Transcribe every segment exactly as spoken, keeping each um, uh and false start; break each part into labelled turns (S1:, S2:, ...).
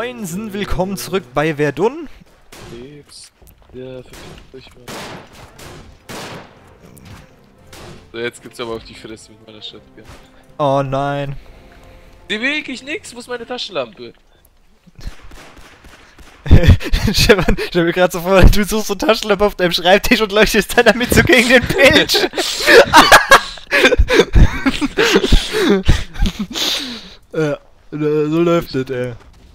S1: Moinsen, willkommen zurück bei Verdun.
S2: Lebst. Ja, verpiss euch mal. So, jetzt gibt's aber auf die Fresse mit meiner Shotgun.
S1: Oh nein.
S2: Die wirklich nix, wo ist meine Taschenlampe?
S1: Stefan, ich stell mir gerade so vor, du suchst so Taschenlampe auf deinem Schreibtisch und leuchtest dann damit so gegen den Pilz. Ja, so läuft das, ey.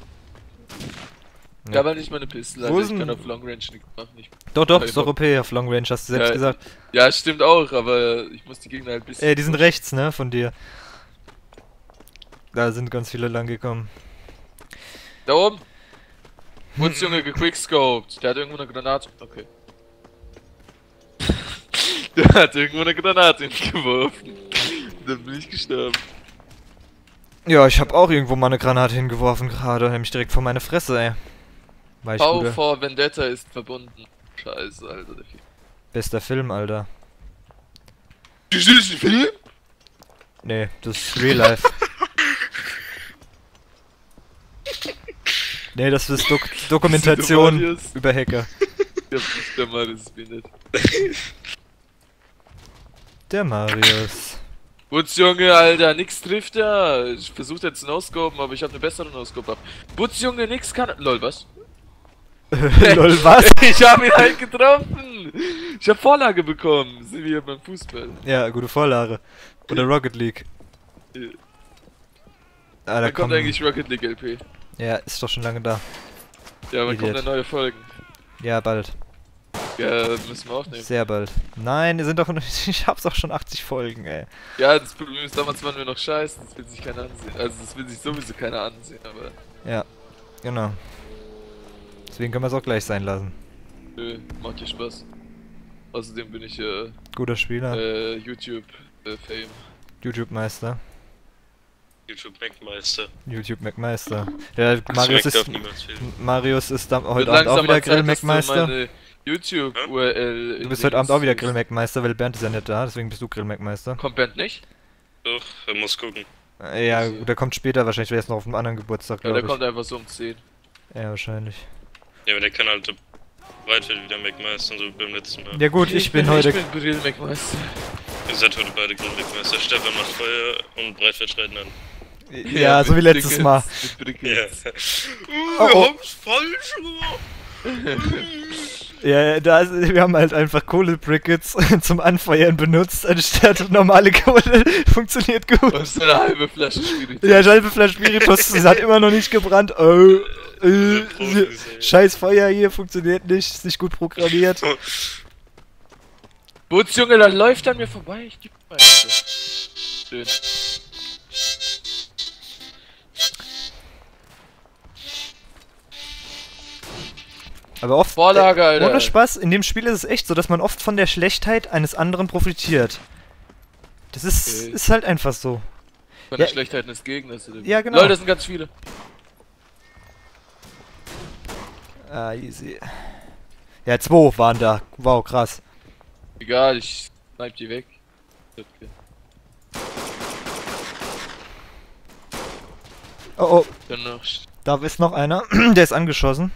S2: Ja, aber nicht meine Pistole,
S1: Wo
S2: also
S1: ist
S2: ich kann
S1: denn-
S2: auf Long Range nichts machen. Ich
S1: Doch, doch, ist doch okay auf Long Range, hast du selbst
S2: Ja.
S1: gesagt.
S2: ja, stimmt auch, aber ich muss die Gegner halt ein bisschen...
S1: Ey, die sind rechts, ne, von dir. Da sind ganz viele lang gekommen.
S2: Da oben! Wutz, Junge, gequickscoped. Der hat irgendwo eine Granate. Okay. Der hat irgendwo eine Granate hingeworfen. Dann bin ich gestorben.
S1: Ja, ich habe auch irgendwo mal eine Granate hingeworfen gerade, nämlich direkt vor meine Fresse, ey. War ich
S2: V
S1: guter.
S2: V Vendetta ist verbunden. Scheiße, Alter, der Film.
S1: Bester Film, Alter.
S2: Das ist ein Film?
S1: Nee, das ist Real Life. Nee, das ist Dok Dokumentation
S2: Marius.
S1: über Hacker.
S2: Ja, der Marius ist behindert.
S1: Der Marius.
S2: Butz, Junge, Alter, nix trifft er. Ich versuche jetzt No-Scopen, aber ich habe eine bessere No-Scope ab. Butz, Junge, nix kann. Lol, was?
S1: Lol, was?
S2: Ich habe ihn halt getroffen. Ich habe Vorlage bekommen. Sind wir beim Fußball.
S1: Ja, gute Vorlage. Oder Rocket League.
S2: Ja.
S1: Ah, da
S2: Wann kommt
S1: kommen-
S2: eigentlich Rocket League L P?
S1: Ja, ist doch schon lange da.
S2: Ja, wann kommt
S1: Idiot.
S2: eine neue Folgen?
S1: Ja, bald.
S2: Ja, müssen wir aufnehmen.
S1: Sehr bald. Nein, die sind doch. Ich hab's auch schon achtzig Folgen, ey.
S2: Ja, das Problem ist, damals waren wir noch scheiße. Das will sich keiner ansehen. Also, das will sich sowieso keiner ansehen, aber.
S1: Ja, genau. Deswegen können wir es auch gleich sein lassen.
S2: Nö, macht dir Spaß. Außerdem bin ich äh,
S1: Guter Spieler.
S2: äh, YouTube äh, Fame.
S1: YouTube-Meister.
S3: YouTube-Mac-Meister.
S1: YouTube-Mac-Meister. Ja,
S3: Das
S1: Marius
S3: schmeckt
S1: ist.
S3: auf niemals viel.
S1: Marius ist da, heute
S2: Wird
S1: Abend auch
S2: langsam
S1: wieder
S2: mal Zeit, dass du
S1: Grill-Mac-Meister.
S2: meine YouTube-U R L.
S1: Du bist heute Abend auch wieder Grill-Mac-Meister, weil Bernd ist ja nicht da, deswegen bist du Grill-Mac-Meister.
S2: Kommt Bernd nicht?
S3: Doch, er muss gucken.
S1: Äh, Ja, gut, der kommt später wahrscheinlich, der ist noch auf einem anderen Geburtstag,
S2: Ja,
S1: glaube
S2: der
S1: ich.
S2: kommt einfach so um zehn.
S1: Ja, wahrscheinlich.
S3: Ja, aber der kann halt weiter wieder Mac-Meister, so beim letzten Mal.
S1: Ja gut, ich bin heute...
S2: Ich bin Grill-Mac-Meister.
S3: Ihr seid heute beide Grill-Mac-Meister. Stefan macht Feuer und Breitfeld schreiten an.
S1: Ja, so wie
S2: mit
S1: letztes
S2: Brickets,
S1: Mal.
S2: Mit
S3: Ja.
S2: Brickets.
S1: Oh, oh.
S3: haben's falsch gemacht.
S1: Ja, da ist, wir haben halt einfach Kohle-Brickets zum Anfeuern benutzt, anstatt normale Kohle. Funktioniert gut.
S2: Und so eine halbe Flasche Spiritus.
S1: Ja, halbe Flasche Spiritus, das hat immer noch nicht gebrannt. Oh, äh,
S3: Profis, ey.
S1: scheiß Feuer hier, funktioniert nicht, ist nicht gut programmiert.
S2: Butz, Junge, da läuft an mir vorbei. Ich geb mal. Schön.
S1: Aber oft,
S2: Vorlage,
S1: äh,
S2: Alter.
S1: ohne Spaß, in dem Spiel ist es echt so, dass man oft von der Schlechtheit eines anderen profitiert. Das ist,
S2: Okay.
S1: ist halt einfach so.
S2: Von der
S1: Ja.
S2: Schlechtheit des Gegners. Oder?
S1: Ja, genau.
S2: Leute, das sind ganz viele.
S1: Ah, easy. Ja, zwei waren da. Wow, krass.
S2: Egal, ich snipe die weg. Okay.
S1: Oh, oh,
S2: Dann noch.
S1: da ist noch einer. Der ist angeschossen.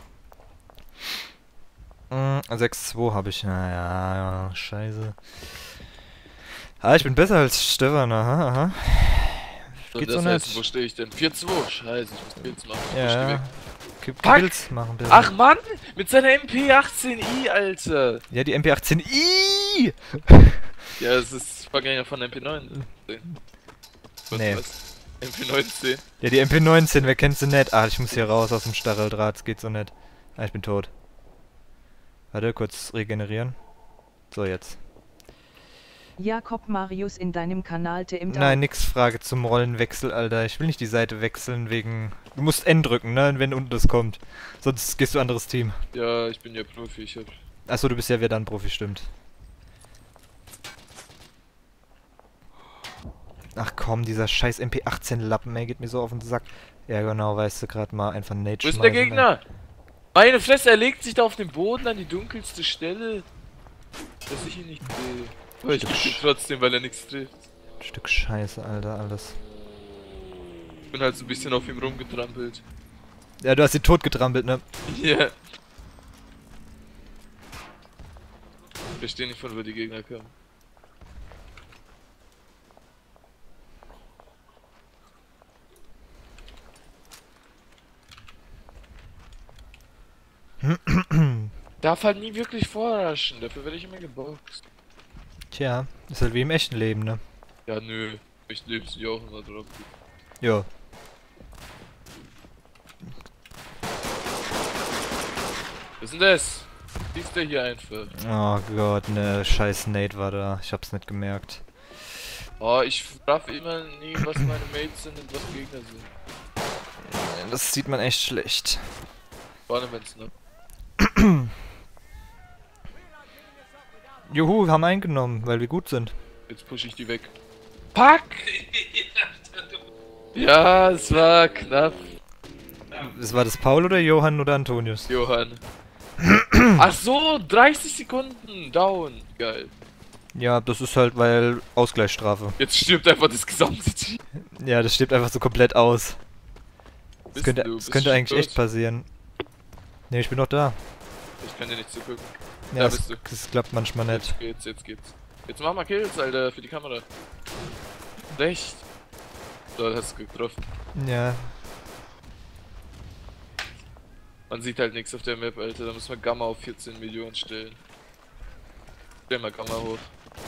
S1: Mm, sechs zwei habe ich. Naja, scheiße. Ah, ich bin besser als Stefan, aha, aha.
S2: So,
S1: Geht
S2: das
S1: so
S2: heißt,
S1: nicht.
S2: wo stehe ich denn? vier zwei. Scheiße, ich muss Pilz machen. Ich steh
S1: Ja.
S2: weg.
S1: Kipp-
S2: Fuck!
S1: Kills machen bitte.
S2: Ach Mann, mit seiner M P achtzehn i, Alter.
S1: Ja, die M P achtzehn i.
S2: Ja, es ist Vorgänger von M P neunzehn. Was,
S1: Nee.
S2: was? M P neunzehn.
S1: Ja, die M P neunzehn, wer kennt sie nicht? Ah, ich muss hier raus aus dem Stacheldraht, es geht so nicht. Ah, ich bin tot. Warte, kurz regenerieren. So, jetzt.
S4: Jakob Marius in deinem Kanal T M.
S1: Nein, nix Frage zum Rollenwechsel, Alter. Ich will nicht die Seite wechseln wegen... Du musst N drücken, ne, wenn unten das kommt. Sonst gehst du anderes Team.
S2: Ja, ich bin ja Profi, ich hab.
S1: Achso, du bist ja wieder dann Profi, stimmt. Ach komm, dieser scheiß M P achtzehn Lappen, ey, geht mir so auf den Sack. Ja genau, weißt du, gerade mal einfach Nate
S2: Wo ist der
S1: schmeißen, ey.
S2: Gegner? Meine Fresse, er legt sich da auf den Boden an die dunkelste Stelle. Dass ich ihn nicht sehe. Aber ich krieg ihn trotzdem, weil er nichts trifft.
S1: Stück Scheiße, Alter, alles.
S2: Ich bin halt so ein bisschen auf ihm rumgetrampelt.
S1: Ja, du hast ihn totgetrampelt, ne?
S2: Ja. Ich verstehe nicht, von wo die Gegner kommen. Darf halt nie wirklich vorraschen, dafür werde ich immer geboxt.
S1: Tja, ist halt wie im echten Leben, ne?
S2: Ja, nö. Ich lebe sie auch immer drauf.
S1: Jo.
S2: Was ist denn das? Siehst du hier einfach?
S1: Oh Gott, ne scheiß Nate war da. Ich hab's nicht gemerkt.
S2: Oh, ich raff immer nie, was meine Mates sind und was Gegner sind.
S1: Das sieht man echt schlecht.
S2: Vor allem wenn's noch.
S1: Juhu, haben eingenommen, weil wir gut sind.
S2: Jetzt pushe ich die weg. Pack! Ja, es war knapp.
S1: Das war das Paul oder Johann oder Antonius?
S2: Johann. Ach so, dreißig Sekunden down. Geil.
S1: Ja, das ist halt, weil Ausgleichsstrafe.
S2: Jetzt stirbt einfach das gesamte Team.
S1: Ja, das stirbt einfach so komplett aus. Das
S2: Bist
S1: könnte,
S2: du?
S1: das
S2: Bist
S1: könnte
S2: du
S1: eigentlich
S2: tot?
S1: echt passieren. Ne, ich bin noch da.
S2: Ich kann dir nicht zugucken.
S1: Ja,
S2: Da
S1: es,
S2: bist du.
S1: es klappt manchmal nicht.
S2: Jetzt geht's, jetzt geht's. Jetzt mach mal Kills, Alter, für die Kamera. Recht. So, das hast du getroffen.
S1: Ja,
S2: Man sieht halt nichts auf der Map, Alter. Da muss man Gamma auf vierzehn Millionen stellen. Stell mal Gamma hoch.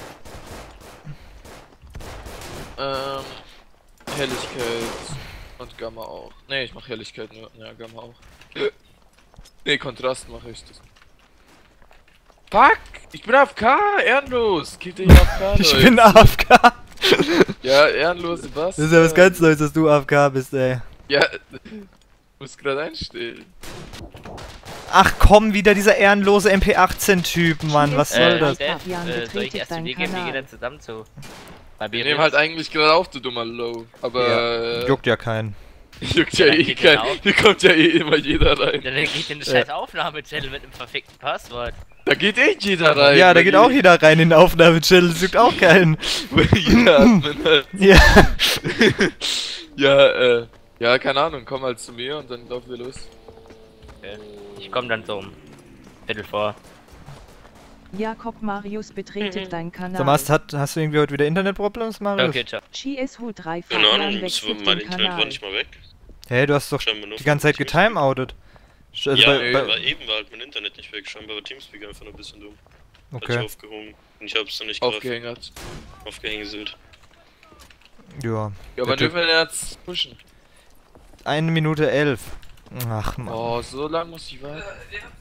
S2: Ähm. Helligkeit. Und Gamma auch. Ne, ich mach Helligkeit nur. Ja, Gamma auch. Ne, Kontrast mache ich das. Fuck! Ich bin A F K! Ehrenlos! Geht ihr A F K?
S1: ich
S2: Leute?
S1: bin A F K.
S2: Ja, ehrenlose Bass.
S1: Das ist ja was ganz Neues, dass du A F K bist, ey.
S2: Ja, muss gerade einstellen.
S1: Ach komm, wieder dieser ehrenlose M P achtzehn Typ, Mann, was soll
S5: Äh,
S1: das?
S5: Steff,
S4: Fabian,
S5: äh, soll
S4: betrete
S5: ich erst zu
S4: deinen
S5: dir gehen, wir
S4: Kanal.
S5: gehen dann zusammen zu. Bei
S2: Wir
S5: mir
S2: nehmen halt eigentlich gerade auf, du dummer Low. Aber
S1: Ja,
S2: äh,
S1: juckt ja keinen.
S2: juckt ja
S5: Ja,
S2: eh
S5: geht
S2: kein.
S5: genau.
S2: Hier kommt ja eh immer jeder rein.
S5: Dann geht in eine scheiß Aufnahmechannel mit einem verfickten Passwort.
S2: Da geht eh jeder rein.
S1: Ja, da geht auch jeder rein in den Aufnahmechannel, das juckt auch keinen.
S2: jeder Admin halt.
S1: Ja.
S2: Ja, äh, ja, keine Ahnung, komm halt zu mir und dann laufen wir los.
S5: Okay. Ich komme dann so um Viertel vor.
S4: Jakob Marius betretet deinen Kanal.
S1: Sag mal, hast, hat- hast du irgendwie heute wieder Internetproblems, Marius?
S5: Okay, ciao.
S4: G S Hu drei
S3: Keine
S4: Fabian
S3: Ahnung, es war,
S4: wechselt
S3: mein
S4: den
S3: Internet war
S4: Kanal.
S3: nicht mal weg.
S1: Hey, du hast doch
S3: Scheinbar nur
S1: die ganze Zeit
S3: von Teamspeak.
S1: getimeoutet. Also
S3: ja,
S1: bei,
S3: nee,
S1: bei,
S3: war eben war halt mein Internet nicht weg. Scheinbar war Teamspeak einfach nur ein bisschen dumm. Hat ich
S1: okay.
S3: aufgehoben. Und ich hab's dann nicht gerafft.
S2: Aufgehängert.
S3: Aufgehängselt.
S1: Ja.
S2: Ja,
S1: Der
S2: aber
S1: Typ-
S2: dürfen wir jetzt pushen?
S1: Eine Minute elf. Ach man.
S2: Oh, so lang muss ich warten.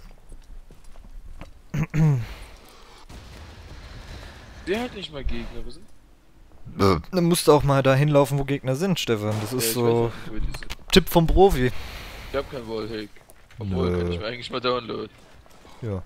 S2: Der halt nicht mal Gegner, was sind?
S1: Dann musst du auch mal da hinlaufen, wo Gegner sind, Stefan. Das
S2: Ja,
S1: ist
S2: ich
S1: so
S2: weiß nicht, wo die sind.
S1: Tipp vom Profi.
S2: Ich hab kein Wallhack. Obwohl,
S1: Nö.
S2: kann ich mir eigentlich mal downloaden.
S1: Ja.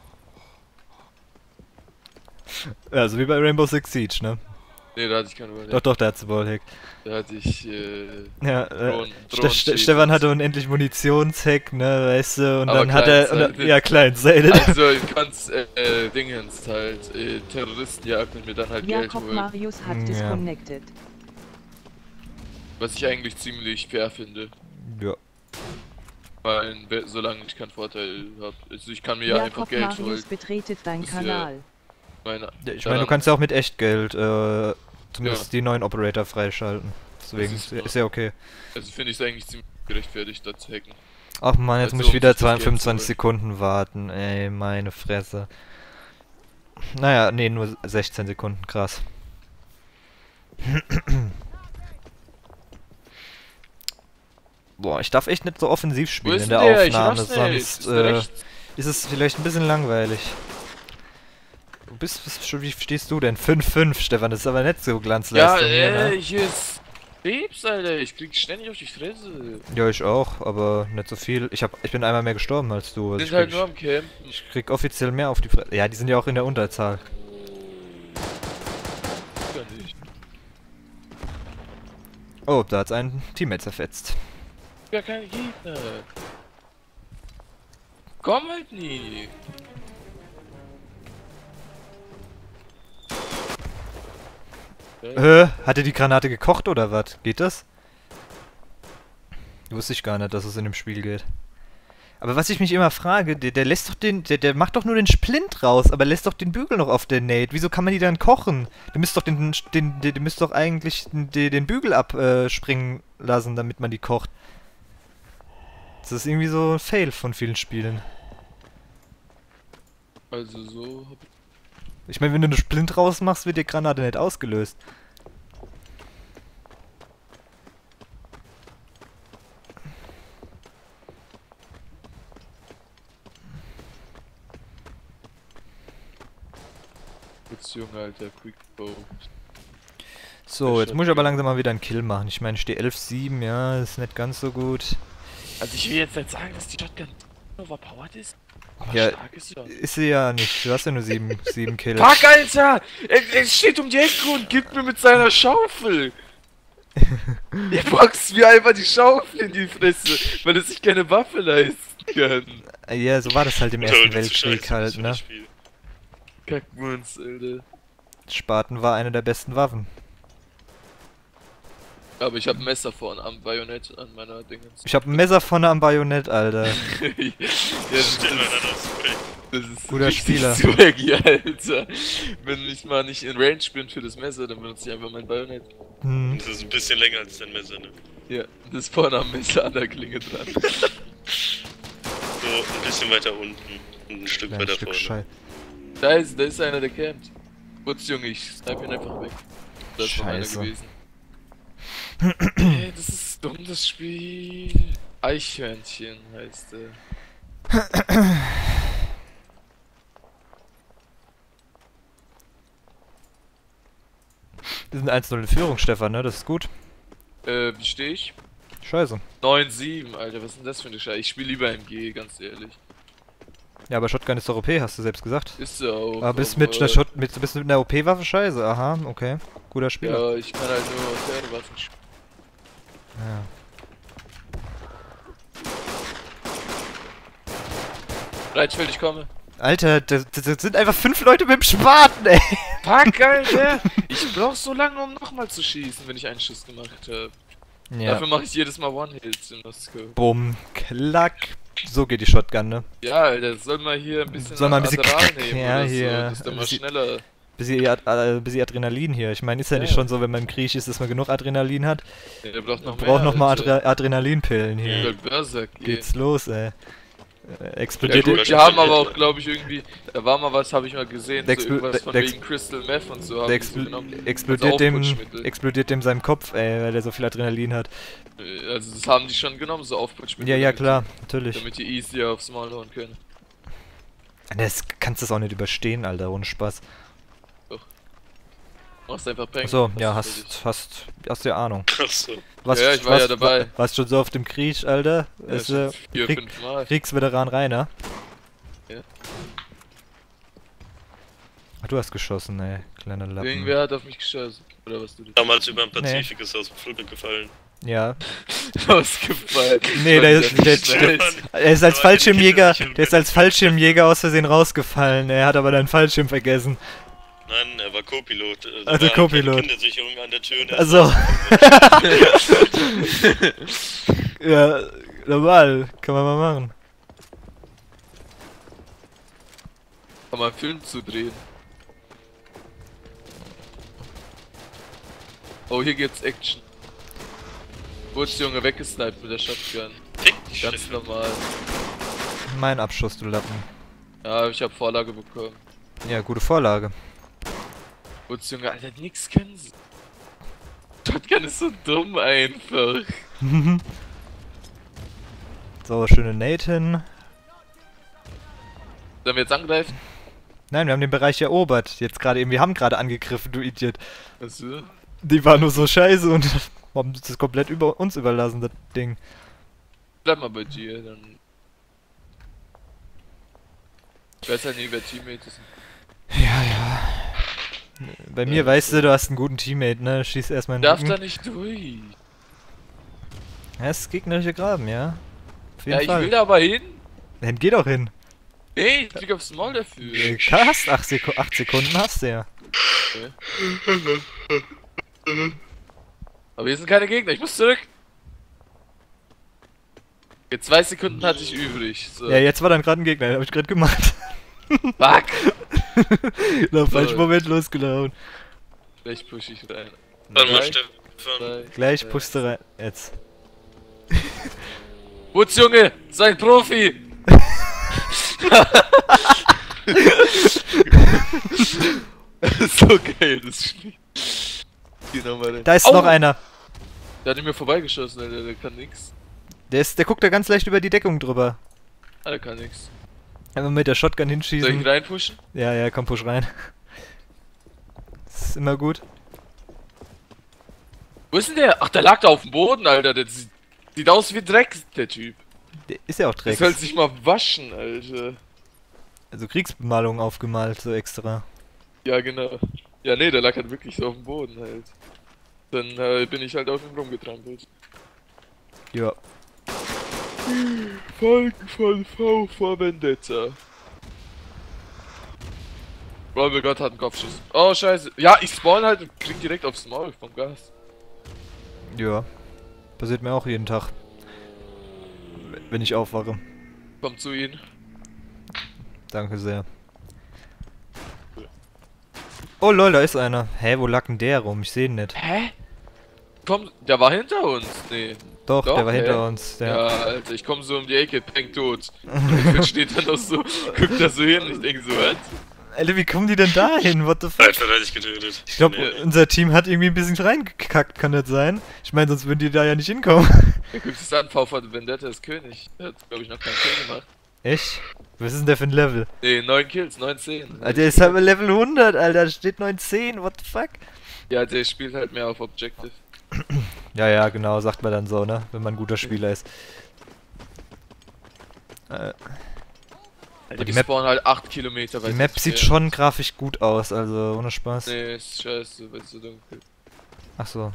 S1: Also wie bei Rainbow Six Siege, ne?
S2: Ne, da hatte ich keinen
S1: Doch,
S2: Wallhack.
S1: doch, der hat Wallhack.
S2: Da hatte ich, äh...
S1: Ja, äh,
S2: Drohnen-
S1: Ste
S2: Drohnen
S1: Ste
S2: schießen.
S1: Stefan hatte unendlich Munitionshack, ne, weißt du, und
S2: Aber
S1: dann hat er, und dann,
S2: kleinzeitig.
S1: ja, kleinzeitig.
S2: Also, ganz, äh, äh, Dingens halt, äh, Terroristenjagd und mir dann halt Geld
S4: Jakob
S2: holen.
S4: Marius hat
S1: Ja.
S4: disconnected.
S2: Was ich eigentlich ziemlich fair finde.
S1: Ja.
S2: Weil, we- solange ich keinen Vorteil habe. Also, ich kann mir ja einfach
S4: Jakob
S2: Geld
S4: Marius
S2: holen.
S4: betretet deinen
S2: Ist ja-
S4: Kanal.
S2: Meine,
S1: Ich meine, du kannst ja auch mit Echtgeld, äh, zumindest
S2: Ja.
S1: die neuen Operator freischalten. Deswegen
S2: Das ist
S1: ist,
S2: so.
S1: ist ja okay.
S2: Also, finde ich es eigentlich ziemlich gerechtfertigt, da zu hacken.
S1: Ach man, jetzt
S2: Also,
S1: muss ich wieder
S2: um sich das Geld
S1: fünfundzwanzig
S2: zu
S1: Sekunden warten. Ey, meine Fresse. Naja, nee, nur sechzehn Sekunden, krass. Boah, ich darf echt nicht so offensiv
S2: Wo
S1: spielen
S2: ist
S1: in
S2: denn
S1: der
S2: der? Ich
S1: Aufnahme,
S2: raff's nicht.
S1: sonst
S2: Ist der
S1: äh,
S2: rechts?
S1: ist es vielleicht ein bisschen langweilig. Du bist, bist schon, wie stehst du denn? fünf fünf, Stefan, das ist aber nicht so
S2: Ja,
S1: Glanzleistung hier,
S2: äh,
S1: ne?
S2: hier ist Krebs, Alter. Ich krieg ständig auf die Fresse.
S1: Ja, ich auch, aber nicht so viel. Ich hab, ich bin einmal mehr gestorben als du. Also
S2: Die
S1: ich,
S2: sind halt
S1: krieg,
S2: nur am Campen.
S1: ich krieg offiziell mehr auf die Fresse. Ja, die sind ja auch in der Unterzahl.
S2: Gar nicht.
S1: Oh, da hat's einen Teammate zerfetzt.
S2: Gar keine Gegner. Komm halt nie.
S1: Äh, hat er die Granate gekocht oder was? Geht das? Wusste ich gar nicht, dass es in dem Spiel geht. Aber was ich mich immer frage, der, der lässt doch den, der, der macht doch nur den Splint raus, aber lässt doch den Bügel noch auf der Nate. Wieso kann man die dann kochen? Der müsst doch den, den, der, der müsst doch eigentlich den, den Bügel abspringen äh, lassen, damit man die kocht. Das ist irgendwie so ein Fail von vielen Spielen.
S2: Also so... hab
S1: Ich meine, wenn du eine Splint rausmachst, wird die Granate nicht ausgelöst.
S2: Jetzt Junge, Alter, Quickbow.
S1: So, jetzt muss ich aber langsam mal wieder einen Kill machen. Ich meine, ich stehe elf sieben, ja, ist nicht ganz so gut.
S2: Also ich will jetzt nicht sagen, dass die Shotgun overpowered ist. Aber
S1: Ja,
S2: stark ist sie doch.
S1: ist sie ja nicht. Du hast ja nur sieben, sieben Kills.
S2: Fuck, Alter! Er, er steht um die Ecke und gibt mir mit seiner Schaufel! Er boxt mir einfach die Schaufel in die Fresse, weil er sich keine Waffe leisten kann.
S1: Ja, so war das halt im
S3: Alter,
S1: Ersten
S3: das ist
S1: Weltkrieg
S3: scheiße,
S1: halt,
S3: das
S1: ne?
S3: ist Spiel.
S2: Kackmunds, Alter.
S1: Spaten war eine der besten Waffen.
S2: Aber ich hab ein Messer vorne am Bajonett an meiner Dingens.
S1: Ich hab ein Messer vorne am Bajonett, Alter.
S2: ja, das,
S3: Stell mal dann aus.
S2: das ist
S1: Guter
S2: richtig
S1: Spieler.
S2: swaggy, Alter. Wenn ich mal nicht in Range bin für das Messer, dann benutze ich einfach mein Bajonett.
S1: Hm.
S3: Das ist ein bisschen länger als dein Messer, ne?
S2: Ja, das ist vorne am Messer an der Klinge dran.
S3: So, ein bisschen weiter unten. Und ein Stück
S1: Kleines
S3: weiter
S1: Stück
S3: vorne.
S1: Schei
S2: Da ist, da ist einer, der campt. Putz, Junge, ich snipe ihn einfach weg. Das ist noch einer
S1: Scheiße.
S2: gewesen. Ey, das ist dumm, das Spiel. Eichhörnchen heißt der.
S1: Wir sind eins null in Führung, Stefan, ne? Das ist gut.
S2: Äh, wie steh ich?
S1: Scheiße.
S2: neun sieben, Alter, was ist denn das für eine Scheiße? Ich spiele lieber M G, ganz ehrlich.
S1: Ja, aber Shotgun ist doch O P, hast du selbst gesagt.
S2: Ist ja auch.
S1: Aber bist
S2: aber-
S1: mit einer Shot mit, bist mit einer O P-Waffe scheiße. Aha, okay. Guter Spieler.
S2: Ja, ich kann halt nur Fernwaffen spielen.
S1: Ja.
S2: Reitfeld, ich komme.
S1: Alter, das, das sind einfach fünf Leute mit dem Spaten, ey.
S2: Fuck, Alter! Ich brauch so lange, um nochmal zu schießen, wenn ich einen Schuss gemacht habe.
S1: Ja.
S2: Dafür mache ich jedes Mal One-Hits in der Scope.
S1: Bumm, klack. So geht die Shotgun, ne?
S2: Ja, Alter, soll mal hier ein bisschen
S1: Soll mal ein bisschen
S2: Adrenalin
S1: Kack-
S2: nehmen
S1: ja,
S2: oder
S1: hier.
S2: so, das ist dann mal
S1: Bisschen-
S2: schneller.
S1: Bisschen, Ad äh, bisschen Adrenalin hier. Ich meine, ist ja,
S2: Ja,
S1: nicht
S2: ja.
S1: schon so, wenn man im Krieg ist, dass man genug Adrenalin hat.
S2: Ja, der braucht noch
S1: Man
S2: mehr.
S1: braucht nochmal
S2: Alter.
S1: Adre Adrenalinpillen
S2: Ja,
S1: hier.
S2: Berserk, ey.
S1: Geht's los, ey. Äh,
S2: Ja
S1: explodiert
S2: gut,
S1: die-
S2: die haben aber auch, glaube ich, irgendwie, da war mal was, habe ich mal gesehen,
S1: Der
S2: so
S1: Expl-
S2: irgendwas von
S1: der-
S2: wegen Crystal Meth und so haben
S1: der
S2: die so
S1: expl
S2: genommen.
S1: explodiert
S2: als
S1: dem
S2: Aufputschmittel.
S1: explodiert dem seinem Kopf, ey, weil der so viel Adrenalin hat.
S2: Also das haben die schon genommen, so Aufputschmittel.
S1: Ja, ja,
S2: damit
S1: klar,
S2: die-
S1: natürlich.
S2: Damit die easy aufs Maul hauen können.
S1: Das kannst du auch nicht überstehen, Alter, ohne Spaß.
S2: Machst einfach Peng.
S1: So,
S2: das
S1: ja,
S2: ist fertig.
S1: hast, hast, hast ja Ahnung.
S3: Achso.
S1: Was,
S2: Ja, ich war
S1: was,
S2: ja dabei.
S1: wa- Warst schon so auf dem Krieg, Alter?
S2: Ja,
S1: Ist,
S2: schon
S1: äh,
S2: vier,
S1: Krieg,
S2: fünf Mal.
S1: Kriegsveteran Rainer.
S2: Ja.
S1: Ach, du hast geschossen, ey, kleiner Lappen.
S2: Irgendwer hat auf mich geschossen. Oder was du dich
S3: Damals über den Pazifik ist aus dem Flugzeug gefallen.
S1: Ja.
S2: ausgefallen.
S1: Nee, der
S2: Weil
S1: ist,
S2: der
S1: der,
S2: nicht
S1: der,
S2: schnell
S1: der,
S2: ist.
S1: er ist als
S3: Aber
S1: Fallschirmjäger,
S3: die Kinder-
S1: der ist als Fallschirmjäger aus Versehen rausgefallen. Er hat aber deinen Fallschirm vergessen.
S3: Nein, er war Co-Pilot. äh, da
S1: Also
S3: war
S1: Co-Pilot.
S3: keine Kindersicherung an der Tür. und er
S1: Also. Ja, normal. Kann man mal machen.
S2: Kann man einen Film zu drehen. Oh, hier gibt's Action. Wurdest Junge weggesniped mit der Shotgun.
S3: Fick dich,
S2: Ganz
S3: Stefan.
S2: normal.
S1: Mein Abschuss, du Lappen.
S2: Ja, ich hab Vorlage bekommen.
S1: Ja, gute Vorlage.
S2: Wurdest Junge, Alter, nix können sie. Shotgun ist so dumm einfach.
S1: So, schöne Nate hin.
S2: Sollen wir jetzt angreifen?
S1: Nein, wir haben den Bereich erobert. Jetzt gerade eben, wir haben gerade angegriffen, du Idiot.
S2: Achso.
S1: Die war nur so scheiße und haben das komplett über uns überlassen, das Ding.
S2: Bleib mal bei dir, dann. Ich weiß halt nicht, wer Teammate ist.
S1: Ja, ja. Bei mir
S2: Ja,
S1: weißt
S2: so.
S1: du, du hast einen guten Teammate, ne? Schieß erstmal in den
S2: Darf
S1: Rücken.
S2: da nicht durch.
S1: Ja, das ist gegnerische Graben, ja. Auf jeden
S2: Ja, ich
S1: Fall.
S2: will da aber hin.
S1: Dann geh doch hin.
S2: Ey, ich krieg aufs Maul dafür.
S1: Äh, Hast acht, Sek acht Sekunden hast du ja.
S2: Aber hier sind keine Gegner, ich muss zurück. Jetzt zwei Sekunden hatte ich übrig. So.
S1: Ja, jetzt war dann gerade ein Gegner, den hab ich gerade gemacht.
S2: Fuck!
S1: Na,
S2: So.
S1: falschen Moment losgelaufen.
S2: Gleich push ich rein.
S3: Dann mal
S2: Drei,
S3: Stefan.
S2: zwei,
S1: Gleich
S2: äh,
S1: pushst du rein. Jetzt.
S2: Wutz, Junge! Sei ein Profi! So geil, das Spiel. Geh nochmal rein.
S1: Da ist
S2: Au!
S1: noch einer.
S2: Der hat in mir vorbeigeschossen, Alter, der kann nix.
S1: Der, ist, der guckt da ganz leicht über die Deckung drüber.
S2: Ah, der kann nix.
S1: Einfach mit der Shotgun
S2: Soll ich
S1: hinschießen.
S2: ihn reinpushen?
S1: Ja, ja, komm, push rein. Das ist immer gut.
S2: Wo ist denn der? Ach, der lag da auf dem Boden, Alter. Der sieht, sieht aus wie Dreck, der Typ.
S1: Der ist ja auch
S2: Der
S1: Dreck.
S2: soll sich mal waschen, Alter.
S1: Also Kriegsbemalung aufgemalt, so extra.
S2: Ja, genau. Ja, nee, der lag halt wirklich so auf dem Boden halt. Dann äh, bin ich halt auf ihm rumgetrampelt.
S1: Ja.
S2: Folgen von V vor Vendetta. Robert Gott hat einen Kopfschuss. Oh, scheiße. Ja, ich spawn halt und krieg direkt aufs Maul vom Gas.
S1: Ja. Passiert mir auch jeden Tag. Wenn ich aufwache.
S2: Komm zu ihnen.
S1: Danke sehr. Oh lol, da ist einer. Hä, wo lag denn der rum? Ich sehe ihn nicht.
S2: Hä? Komm, der war hinter uns. Nee.
S1: Doch,
S2: Doch,
S1: der war
S2: hä?
S1: hinter uns. Der.
S2: Ja, Alter, ich komm so um die Ecke, peng tot. Und steht dann noch so, guckt da so hin und ich denke so, was?
S1: Alter, wie kommen die denn da hin? What the fuck?
S3: Alter, hätte ich getötet.
S1: Ich glaube,
S2: Nee.
S1: unser Team hat irgendwie ein bisschen reingekackt, kann das sein? Ich meine, sonst würden die da ja nicht hinkommen.
S2: Ja, guck es an, V vor Vendetta ist König. Der hat, glaube ich, noch keinen Kill gemacht.
S1: Echt? Was ist denn der für ein Level?
S2: Nee, neun Kills, neunzehn.
S1: Alter, der ist halt Level hundert, Alter. Da steht neunzehn, what the fuck?
S2: Ja, der spielt halt mehr auf Objective.
S1: Ja, ja, genau, sagt man dann so, ne? Wenn man ein guter Spieler ist. Äh,
S2: Alter,
S1: die
S2: die
S1: Map-
S2: spawnen halt acht Kilometer
S1: die
S2: weit.
S1: Map sieht
S2: entfernt.
S1: schon grafisch gut aus, also ohne Spaß.
S2: Nee, ist scheiße, weil es so dunkel.
S1: Ach so.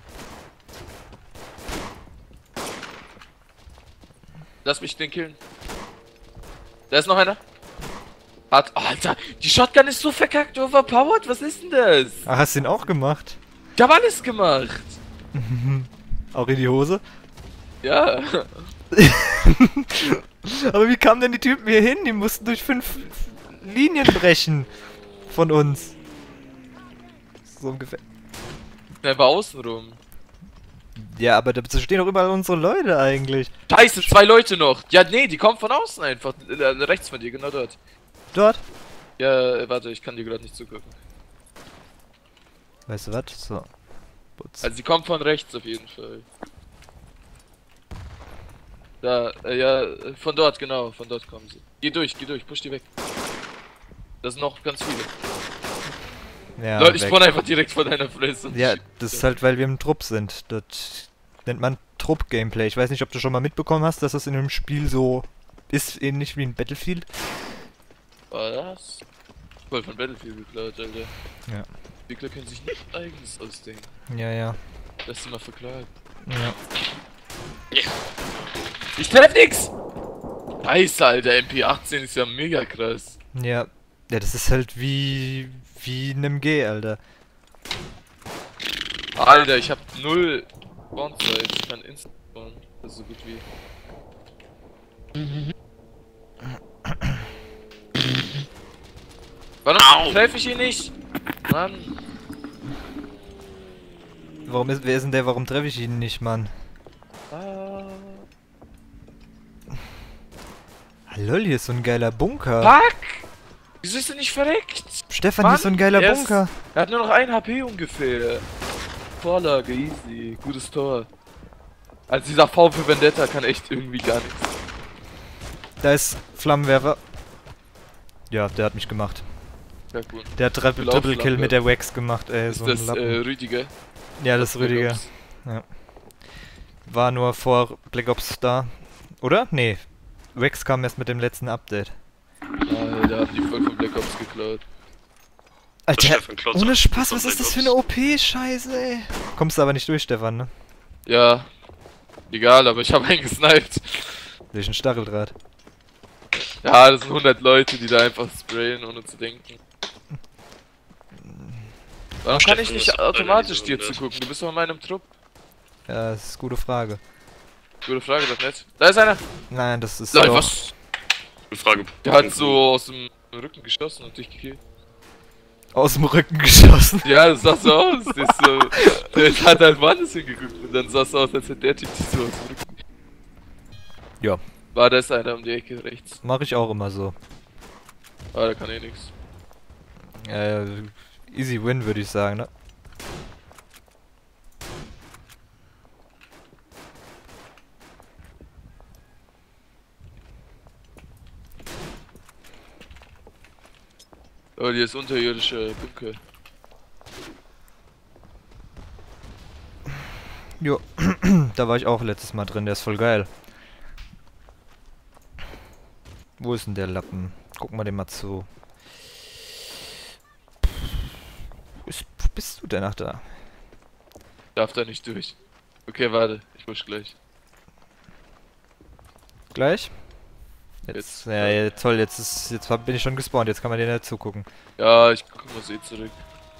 S2: Lass mich den killen. Da ist noch einer. Hat. Oh, Alter, die Shotgun ist so verkackt overpowered. Was ist denn das?
S1: Ach, hast du den auch gemacht?
S2: Ich hab alles gemacht.
S1: Auch in die Hose?
S2: Ja.
S1: Aber wie kamen denn die Typen hier hin? Die mussten durch fünf Linien brechen. Von uns. So ungefähr.
S2: Der war außenrum.
S1: Ja, aber da stehen doch überall unsere Leute eigentlich.
S2: Scheiße, zwei Leute noch. Ja, nee, die kommen von außen einfach. Äh, rechts von dir, genau dort.
S1: Dort?
S2: Ja, äh, warte, ich kann dir gerade nicht zugucken.
S1: Weißt du was? So. Putz.
S2: Also, die kommen von rechts auf jeden Fall. Da, äh, ja, äh, von dort, genau, von dort kommen sie. Geh durch, geh durch, push die weg. Das sind noch ganz viele.
S1: Ja,
S2: Leute, ich
S1: weg.
S2: spawn einfach direkt vor deiner Fresse.
S1: Ja, das ist halt, weil wir im Trupp sind. Das nennt man Trupp-Gameplay. Ich weiß nicht, ob du schon mal mitbekommen hast, dass das in einem Spiel so ist, ähnlich wie in Battlefield.
S2: War das? Voll von Battlefield geklaut, Alter.
S1: Ja.
S2: Entwickler können sich nicht eigenes ausdenken.
S1: Ja, ja.
S2: Lass sie mal verklagen.
S1: Ja.
S2: Ich treff nix! Scheiße, Alter, M P achtzehn ist ja mega krass.
S1: Ja. Ja, das ist halt wie wie in M G, Alter.
S2: Alter, ich hab null Spawnzeit. Ich kann instant spawnen. Das ist so gut wie. Warum treffe ich ihn nicht? Mann.
S1: Warum ist, wer ist denn der? Warum treffe ich ihn nicht, Mann?
S2: Ah.
S1: Hallo, hier ist so ein geiler Bunker.
S2: Fuck! Wieso ist er nicht verreckt?
S1: Stefan, hier ist so ein geiler
S2: er ist-
S1: Bunker.
S2: Er hat nur noch ein H P ungefähr. Vorlage, easy. Gutes Tor. Also dieser V für Vendetta kann echt irgendwie gar nichts.
S1: Da ist Flammenwerfer. Ja, der hat mich gemacht.
S2: Ja, gut.
S1: Der hat Tri
S2: Will auch
S1: Triple Kill
S2: Flammenwerfer.
S1: mit der Wax gemacht, ey.
S2: Ist
S1: so
S2: das
S1: ein
S2: äh,
S1: Lappen.
S2: Rüdiger?
S1: Ja, das ist Rüdiger. War nur vor Black Ops da. Oder? Nee. Wax kam erst mit dem letzten Update.
S2: Alter, haben die voll von Black Ops geklaut.
S1: Alter,
S3: Stefan klaut
S1: ohne
S3: auch
S1: Spaß,
S3: von
S1: was ist
S3: Black
S1: das für
S3: Ops.
S1: eine O P-Scheiße, ey? Kommst du aber nicht durch, Stefan, ne?
S2: Ja. Egal, aber ich habe einen gesniped.
S1: Durch ein Stacheldraht.
S2: Ja, das sind hundert Leute, die da einfach sprayen, ohne zu denken. Warum kann ich
S3: Stefan
S2: nicht
S3: ist auch einer
S2: automatisch
S3: dieser
S2: dir
S3: hundert.
S2: zugucken? Du bist doch in meinem Trupp.
S1: Ja, das ist eine gute Frage.
S2: Gute Frage, das nicht. Da ist einer!
S1: Nein, das ist
S2: Leute,
S1: doch...
S2: was?
S3: Eine Frage.
S2: Der hat so aus dem Rücken geschossen und dich gekillt.
S1: aus dem Rücken geschossen.
S2: Ja, das sah so aus. Das ist so, der hat halt woanders hingeguckt und dann sah es so aus, als hätte der Typ dich so aus dem Rücken.
S1: Ja,
S2: War das einer um die Ecke rechts?
S1: mache ich auch immer so.
S2: Ah, da kann eh nix.
S1: Äh, easy win, würde ich sagen, ne?
S2: Oh, hier ist unterirdischer Bunker.
S1: Jo, da war ich auch letztes Mal drin, der ist voll geil. Wo ist denn der Lappen? Gucken wir den mal zu. Wo ist- wo bist du denn nach da?
S2: Darf da nicht durch. Okay, warte, ich push gleich.
S1: Gleich? Jetzt,
S2: Jetzt,
S1: ja, ja, toll, jetzt ist, jetzt bin ich schon gespawnt, jetzt kann man denen ja zugucken.
S2: Ja, ich guck muss eh zurück.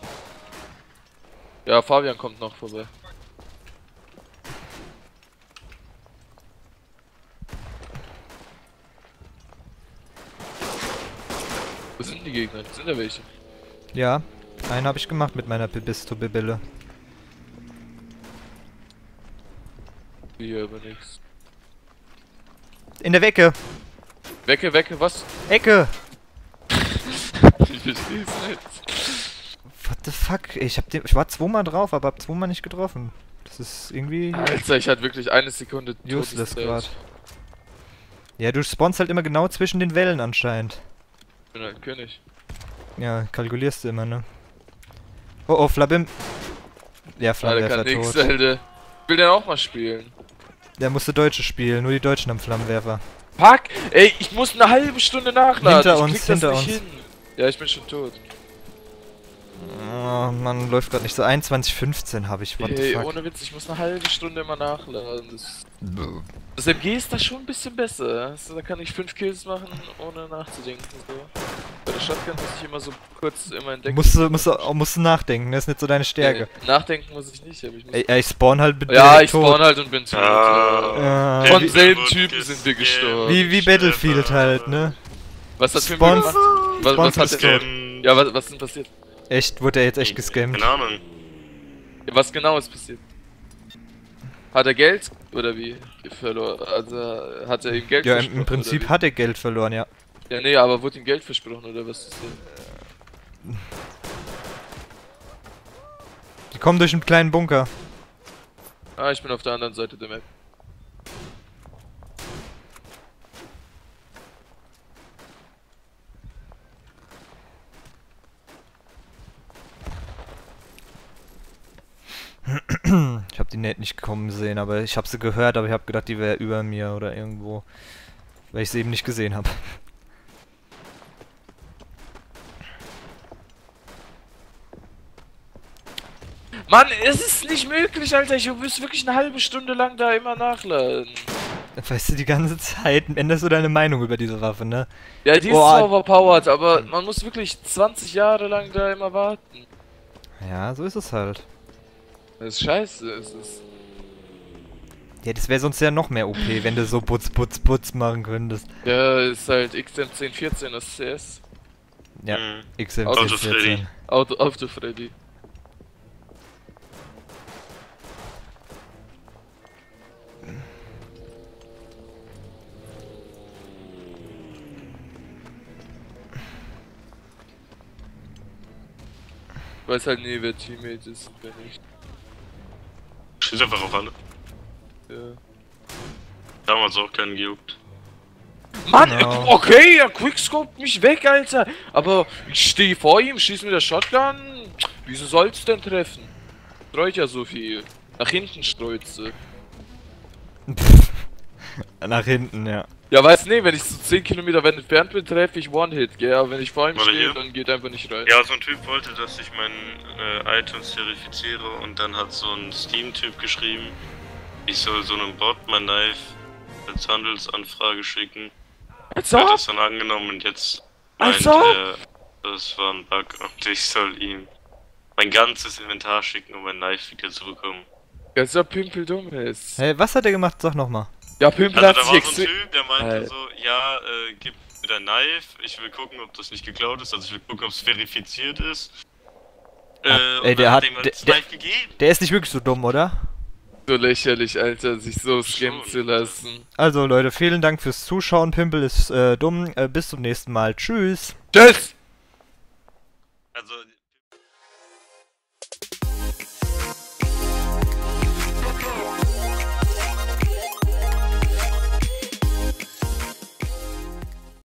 S2: Ja, Fabian kommt noch vorbei. Wo sind die Gegner? Sind da welche?
S1: Ja, einen habe ich gemacht mit meiner Bibisto-Bibille.
S2: Hier aber nix.
S1: In der Ecke!
S2: Wecke, wecke, was?
S1: Ecke!
S2: Ich versteh's nicht.
S1: What the fuck? Ich hab den, ich war zweimal drauf, aber hab zweimal nicht getroffen. Das ist irgendwie
S2: Alter, ich hatte wirklich eine Sekunde
S1: useless
S2: Todeszeit.
S1: gerade. Ja, du spawnst halt immer genau zwischen den Wellen anscheinend.
S2: Ich bin halt ein König.
S1: Ja, kalkulierst du immer, ne? Oh, oh, Flabim. Ja,
S2: Alter, kann
S1: Flammenwerfer
S2: nix,
S1: tot.
S2: Alter. Ich will den auch mal spielen.
S1: Der musste Deutsche spielen, nur die Deutschen haben Flammenwerfer.
S2: Fuck! Ey, ich muss eine halbe Stunde nachladen.
S1: Hinter
S2: ich
S1: uns,
S2: krieg das
S1: hinter
S2: nicht
S1: uns.
S2: hin. Ja, ich bin schon tot.
S1: Oh, man läuft gerade nicht so. einundzwanzig fünfzehn habe ich, what the
S2: Ey,
S1: fuck.
S2: ohne Witz, ich muss eine halbe Stunde immer nachladen. Das, das M G ist da schon ein bisschen besser. Also, da kann ich fünf Kills machen, ohne nachzudenken. So. Bei der Shotgun muss ich immer so kurz immer entdecken.
S1: Musst du, musst, du, musst du nachdenken, das ist nicht so deine Stärke.
S2: Nee, nachdenken muss ich nicht, aber ich muss...
S1: Ey, ey, ich spawn halt mit
S2: ja,
S1: direkt
S2: ich
S1: tot.
S2: spawn halt und bin tot.
S3: Ah.
S2: äh.
S1: Ja,
S2: Von
S1: wie,
S2: selben
S3: Wie-
S2: Typen sind wir gestorben.
S1: wie, wie Battlefield halt, ne?
S2: Was hat für
S1: Spawn-
S2: mich gemacht? Was, was
S1: Spawn
S2: hat der...
S3: Ähm,
S2: Ja, was, was ist denn passiert?
S1: Echt, wurde er jetzt echt gescammt.
S3: Keine Ahnung.
S2: Ja, was genau ist passiert? Hat er Geld oder wie verloren? Also hat er ihm Geld
S1: Ja, im,
S2: versprochen?
S1: im Prinzip
S2: oder
S1: hat er Geld verloren, ja.
S2: wie? Ja, nee, aber wurde ihm Geld versprochen oder was ist das?
S1: Die kommen durch einen kleinen Bunker.
S2: Ah, ich bin auf der anderen Seite der Map.
S1: Ich habe die Nate nicht kommen sehen, aber ich habe sie gehört, aber ich habe gedacht, die wäre über mir oder irgendwo. Weil ich sie eben nicht gesehen habe.
S2: Mann, es ist nicht möglich, Alter. Ich muss wirklich eine halbe Stunde lang da immer nachladen.
S1: Weißt du, die ganze Zeit änderst du deine Meinung über diese Waffe, ne?
S2: Ja, die ist
S1: Oh,
S2: zwar overpowered, aber man muss wirklich zwanzig Jahre lang da immer warten.
S1: Ja, so ist es halt.
S2: Das ist scheiße. Es ist
S1: Ja, das wäre sonst ja noch mehr O P, wenn du so Putz, Putz, Putz machen könntest.
S2: ja, ist halt X M zehn vierzehn das C S.
S1: Ja,
S3: Mhm.
S1: X M
S2: Auto
S1: vierzehn.
S2: Auto, Auto Freddy. Ich weiß halt nie, wer Teammate ist und wer nicht.
S3: Schieß einfach auf alle.
S2: Ja.
S3: Damals auch keinen gejuckt.
S2: Mann,
S1: Genau.
S2: äh, okay, er quickscope mich weg, Alter. Aber ich stehe vor ihm, schieß mit der Shotgun. Wieso soll's denn treffen? Streut ja so viel. Nach hinten streutze.
S1: Nach hinten, ja.
S2: Ja, weiß nee, wenn ich so zehn Kilometer weit entfernt bin, treffe ich One-Hit, gell? Aber wenn ich vor ihm
S3: Warte,
S2: stehe,
S3: hier.
S2: dann geht einfach nicht rein.
S3: Ja, so ein Typ wollte, dass ich meine äh, Items verifiziere und dann hat so ein Steam-Typ geschrieben, ich soll so einem Bot mein Knife als Handelsanfrage schicken.
S2: Als
S3: Er hat
S2: ob?
S3: das dann angenommen und jetzt meint
S2: Als ob?
S3: er, das war ein Bug und ich soll ihm mein ganzes Inventar schicken, um mein Knife wieder zu bekommen.
S2: Ganz so Pimpel dumm ist.
S1: Hey, was hat er gemacht? Sag nochmal.
S2: Ja, Pimpel
S3: Also
S2: hat
S3: da
S2: sich
S3: war so ein
S2: extrem...
S3: Typ, der meinte
S2: Alter.
S3: so, ja, äh, gib mir dein Knife, ich will gucken, ob das nicht geklaut ist, also ich will gucken, ob es verifiziert ist. Äh,
S1: Ah,
S3: und
S1: ey, der
S3: dann
S1: hat-
S3: dem halt
S1: der-
S3: das
S1: der-
S3: Knife gegeben.
S1: Der ist nicht wirklich so dumm, oder?
S2: So lächerlich, Alter, sich so scammen
S3: Schon.
S2: zu lassen.
S1: Also Leute, vielen Dank fürs Zuschauen. Pimpel ist äh, dumm. Äh, bis zum nächsten Mal. Tschüss.
S2: Tschüss!
S3: Also